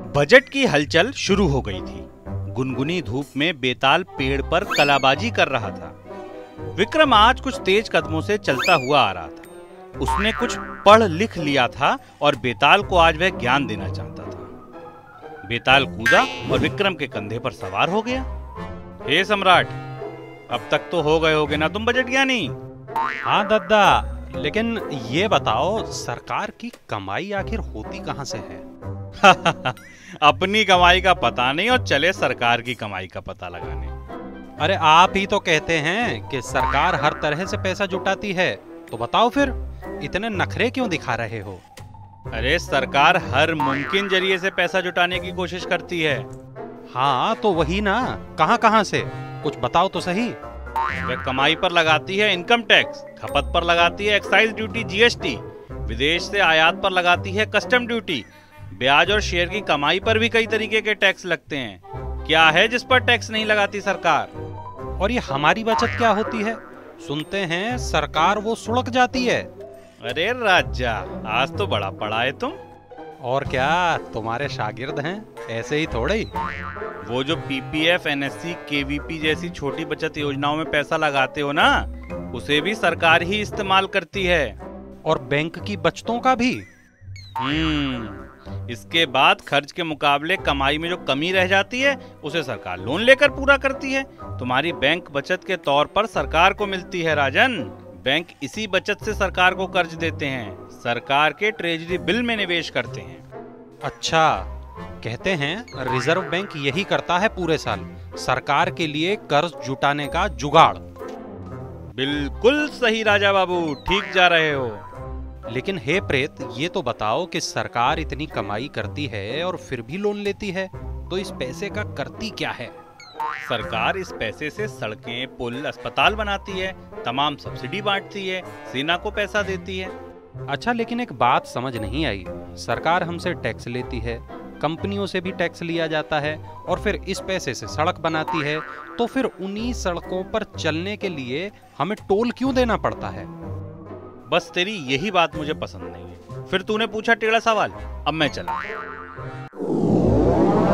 Budget की हलचल शुरू हो गई थी। गुनगुनी धूप में बेताल पेड़ पर कलाबाजी कर रहा था। विक्रम आज कुछ तेज कदमों से चलता हुआ आ रहा था। उसने कुछ पढ़ लिख लिया था और बेताल को आज वह ज्ञान देना चाहता था। बेताल कूदा और विक्रम के कंधे पर सवार हो गया। हे सम्राट, अब तक तो हो गए होगे ना तुम बजट ज्ञानी? हाँ दद्दा, लेकिन ये बताओ सरकार की कमाई आखिर होती कहाँ से है? अपनी कमाई का पता नहीं और चले सरकार की कमाई का पता लगाने। अरे आप ही तो कहते हैं कि सरकार हर तरह से पैसा जुटाती है, तो बताओ फिर इतने नखरे क्यों दिखा रहे हो? अरे सरकार हर मुमकिन जरिए से पैसा जुटाने की कोशिश करती है। हाँ तो वही ना, कहाँ कहाँ से, कुछ बताओ तो सही। वह कमाई पर लगाती है इनकम टैक्स, खपत पर लगाती है एक्साइज ड्यूटी जीएसटी, विदेश से आयात पर लगाती है कस्टम ड्यूटी, ब्याज और शेयर की कमाई पर भी कई तरीके के टैक्स लगते हैं। क्या है जिस पर टैक्स नहीं लगाती सरकार? और ये हमारी बचत क्या होती है? सुनते हैं सरकार वो सुलग जाती है। अरे राजा, आज तो बड़ा पढ़ा है तुम। और क्या, तुम्हारे शागिर्द हैं, ऐसे ही थोड़े ही। वो जो पीपीएफ, एनएससी, केवीपी जैसी छोटी बचत योजनाओं में पैसा लगाते हो ना, उसे भी सरकार ही इस्तेमाल करती है। और बैंक की बचतों का भी। इसके बाद खर्च के मुकाबले कमाई में जो कमी रह जाती है उसे सरकार लोन लेकर पूरा करती है। तुम्हारी बैंक बचत के तौर पर सरकार को मिलती है राजन। बैंक इसी बचत से सरकार को कर्ज देते हैं, सरकार के ट्रेजरी बिल में निवेश करते हैं। अच्छा, कहते हैं रिजर्व बैंक यही करता है पूरे साल, सरकार के लिए कर्ज जुटाने का जुगाड़। बिल्कुल सही राजा बाबू, ठीक जा रहे हो। लेकिन हे प्रेत, ये तो बताओ कि सरकार इतनी कमाई करती है और फिर भी लोन लेती है, तो इस पैसे का करती क्या है? सरकार इस पैसे से सड़कें, पुल, अस्पताल बनाती है, तमाम सब्सिडी बांटती है, सेना को पैसा देती है। अच्छा, लेकिन एक बात समझ नहीं आई। सरकार हमसे टैक्स लेती है, कंपनियों से भी टैक्स लिया जाता है, और फिर इस पैसे से सड़क बनाती है, तो फिर उन्हीं सड़कों पर चलने के लिए हमें टोल क्यों देना पड़ता है? बस तेरी यही बात मुझे पसंद नहीं है। फिर तूने पूछा टेढ़ा सवाल, अब मैं चला।